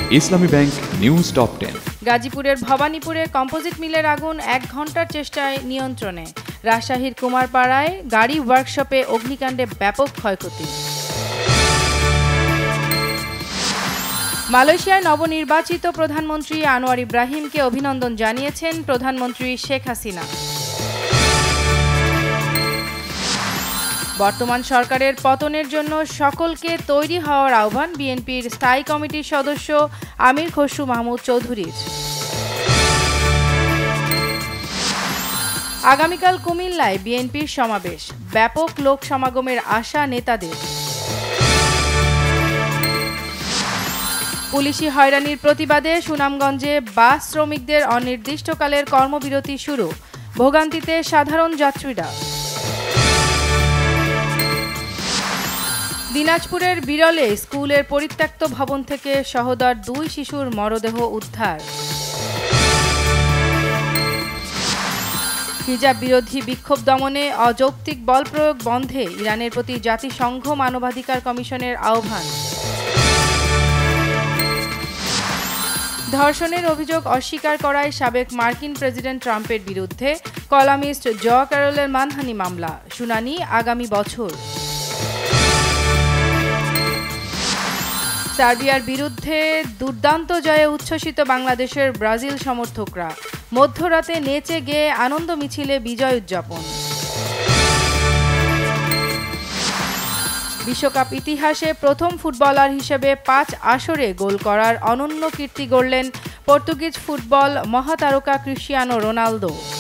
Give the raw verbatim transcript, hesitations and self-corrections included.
ইসলামী bank news top ten. গাজীপুরের ভবানীপুরে composite মিলের আগুন এক ঘন্টার চেষ্টায় নিয়ন্ত্রণে। রাজশাহীর কুমারপাড়ায় গাড়ি ওয়ার্কশপে অগ্নিকাণ্ডে ব্যাপক ক্ষয়ক্ষতি। মালয়েশিয়ায় নবনির্বাচিত প্রধানমন্ত্রী আনোয়ার ইব্রাহিমকে অভিনন্দন জানিয়েছেন প্রধানমন্ত্রী শেখ হাসিনা। বর্তমান সরকারের পতনের জন্য সকলকে তৈরি হওয়ার আহ্বান বিএনপির স্থায়ী কমিটির সদস্য আমির খসরু মাহমুদ চৌধুরীর। আগামীকাল কুমিল্লায় বিএনপির সমাবেশ, ব্যাপক লোক সমাগমের আশা নেতাদের। পুলিশি হয়রানির প্রতিবাদে সুনামগঞ্জে বাস শ্রমিকদের অনির্দিষ্টকালের কর্মবিরতি শুরু, ভোগান্তিতে সাধারণ যাত্রীরা। দিনাজপুরের বিরলে স্কুলের পরিত্যক্ত ভবন থেকে সহোদর দুই শিশুর মরদেহ উদ্ধার। হিজাব বিরোধী বিক্ষোভ দমনে অযৌক্তিক বল প্রয়োগ বন্ধে ইরানের প্রতি জাতিসংঘ মানবাধিকার কমিশনের আহ্বান। ধর্ষণের অভিযোগ অস্বীকার করায় সাবেক মার্কিন প্রেসিডেন্ট ট্রাম্পের বিরুদ্ধে কলামিস্ট জ ক্যারলের মানহানি মামলা, শুনানি আগামী বছর। সার্বিয়ার বিরুদ্ধে দুর্দান্ত জয়ে উচ্ছ্বসিত বাংলাদেশের ব্রাজিল সমর্থকরা, মধ্যরাতে নেচে গেয়ে আনন্দ মিছিলে বিজয় উদযাপন। বিশ্বকাপ ইতিহাসে প্রথম ফুটবলার হিসেবে পাঁচ আসরে গোল করার অনন্য কীর্তি গড়লেন পর্তুগিজ ফুটবল মহাতারকা ক্রিস্টিয়ানো রোনালদো।